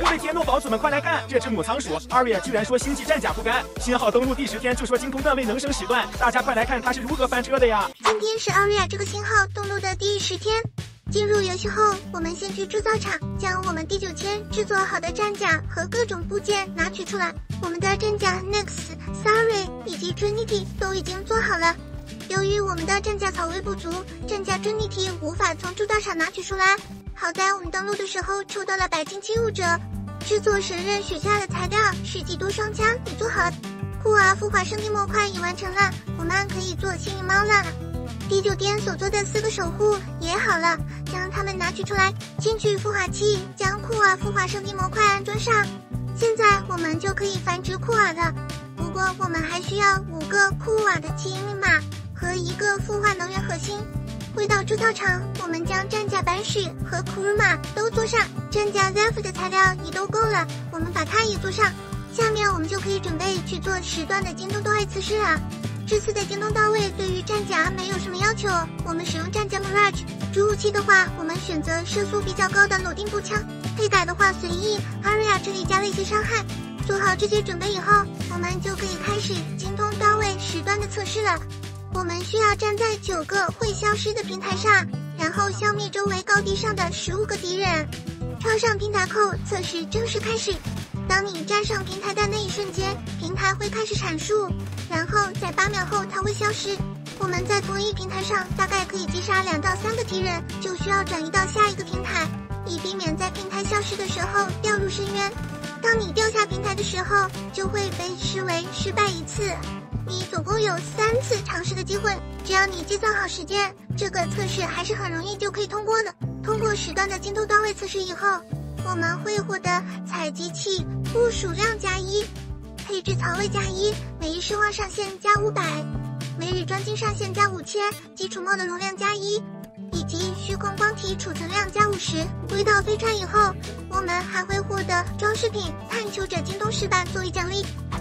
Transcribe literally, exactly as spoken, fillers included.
位天诺宝子们快来看，这只母仓鼠 Aria 居然说星际战甲不干，新号登录第十天就说精通段位能升时段，大家快来看它是如何翻车的呀！ 今天是 Aria 这个新号登录的第十天。进入游戏后，我们先去制造厂将我们第九天制作好的战甲和各种部件拿取出来。我们的战甲 Nyx、Sari 以及 Trinity 都已经做好了。由于我们的战甲草位不足，战甲 Trinity 无法从铸造厂拿取出来。好在我们登录的时候抽到了白金七五折，制作神刃许下的材料是基督双枪已做好了，库瓦孵化圣地模块已完成了，我们可以做幸运猫了。第九天所做的四个守护也好了，将它们拿取出来，进去孵化器将库瓦孵化圣地模块安装上。现在我们就可以繁殖库瓦了，不过我们还需要五个库瓦的基因密码和一个孵化能源核心。回到制造厂，我们将战甲版史和库鲁玛都做上，战甲 Zeph 的材料也都够了，我们把它也做上。下面我们就可以准备去做十段的精通到位测试了。这次的精通到位对于战甲没有什么要求，我们使用战甲 Mirage。主武器的话，我们选择射速比较高的铆钉步枪，配改的话随意。Aria 这里加了一些伤害。做好这些准备以后，我们就可以开始精通到位十段的测试了。我们需要站在九个会消失的平台上，然后消灭周围高低上的十五个敌人。超上平台后，测试正式开始。当你站上平台的那一瞬间，平台会开始阐述，然后在八秒后它会消失。我们在同一平台上大概可以击杀两到三个敌人，就需要转移到下一个平台，以避免在平台消失的时候掉入深渊。当你掉下平台的时候，就会被视为失败一次。你总共有三次尝试的机会，只要你计算好时间，这个测试还是很容易就可以通过的。通过十段的精通到位测试以后，我们会获得采集器部署量加一，配置槽位加一，每日失望上限加五百，每日装金上限加五千，基础墨的容量加一，以及虚空光体储存量加五十。回到飞船以后，我们还会获得装饰品探求者精通石板作为奖励。